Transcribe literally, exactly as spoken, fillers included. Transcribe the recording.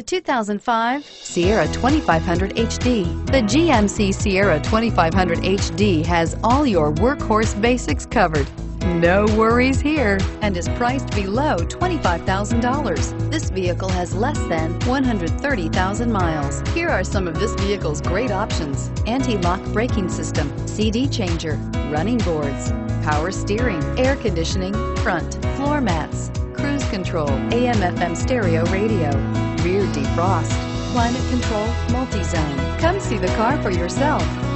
two thousand five Sierra twenty-five hundred H D. The G M C Sierra twenty-five hundred H D has all your workhorse basics covered. No worries here, and is priced below twenty-five thousand dollars. This vehicle has less than one hundred thirty thousand miles. Here are some of this vehicle's great options: anti-lock braking system, C D changer, running boards, power steering, air conditioning, front floor mats, cruise control, A M F M stereo radio, rear defrost, climate control, multi-zone. Come see the car for yourself.